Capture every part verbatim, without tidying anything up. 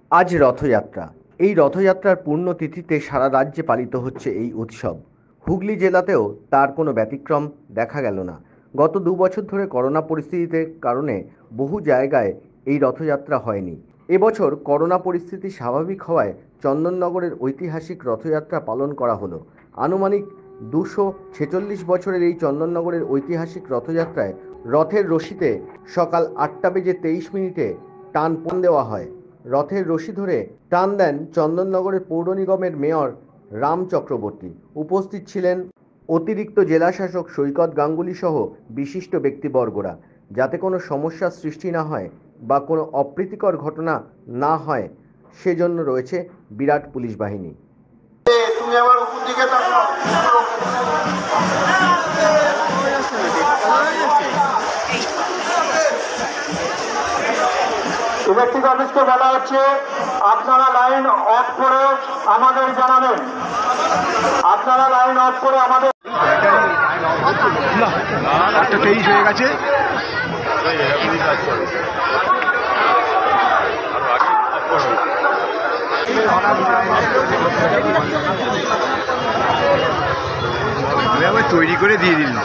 আজ রথযাত্রা। এই রথযাত্রার পুণ্যতিথিতে সারা রাজ্যে পালিত হচ্ছে এই উৎসব। হুগলি জেলাতেও তার কোনো ব্যতিক্রম দেখা গেল না। গত দু বছর ধরে করোনা পরিস্থিতির কারণে বহু জায়গায় এই রথযাত্রা হয়নি। এবছর করোনা পরিস্থিতি স্বাভাবিক হওয়ায় চন্দননগরের ঐতিহাসিক রথযাত্রা পালন করা হলো। আনুমানিক দুশো ছেচল্লিশ বছরের এই চন্দননগরের ঐতিহাসিক রথযাত্রায় রথের রশিতে সকাল আটটা বেজে তেইশ মিনিটে টান পণ দেওয়া হয়। রথের রশি ধরে টান দেন চন্দননগরের পৌর নিগমের মেয়র রাম চক্রবর্তী। উপস্থিত ছিলেন অতিরিক্ত জেলাশাসক সৈকত গাঙ্গুলি সহ বিশিষ্ট ব্যক্তিবর্গরা। যাতে কোনো সমস্যার সৃষ্টি না হয় বা কোনো অপ্রীতিকর ঘটনা না হয় সেজন্য রয়েছে বিরাট পুলিশ বাহিনী। তুমি আবার উপর দিকে তাকাও। ইলেকট্রিক অফিসকে বলা হচ্ছে আপনারা লাইন অফ করে আমাদের জানাবেন। আপনারা লাইন অফ করে আমাদের আটটা তেইশ হয়ে গেছে। আমি আবার তৈরি করে দিয়ে দিলাম।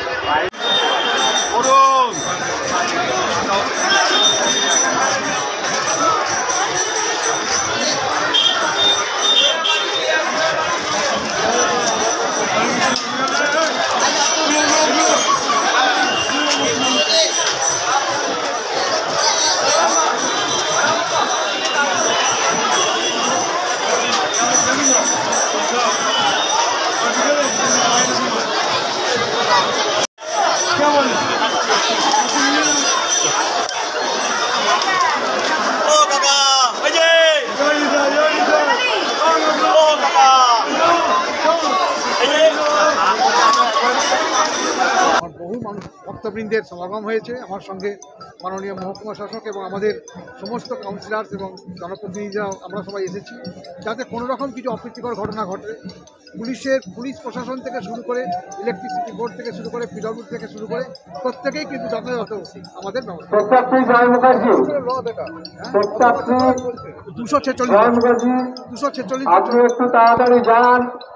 বহু মানুষ ভক্তবৃন্দের সমাগম হয়েছে। আমার সঙ্গে মাননীয় মহকুমা শাসক এবং আমাদের সমস্ত কাউন্সিলর এবং জনপ্রতিনিধিরাও আমরা সবাই এসেছি, যাতে কোনো রকম কিছু অপ্রীতিকর ঘটনা ঘটে। পুলিশের পুলিশ প্রশাসন থেকে শুরু করে ইলেকট্রিসিটি বোর্ড থেকে শুরু করে পিডব্লিউ থেকে শুরু করে প্রত্যেকেই কিন্তু যথাযথ আমাদের দুশো ছেচল্লিশ দুশো ছেচল্লিশ একটু তাড়াতাড়ি জানান।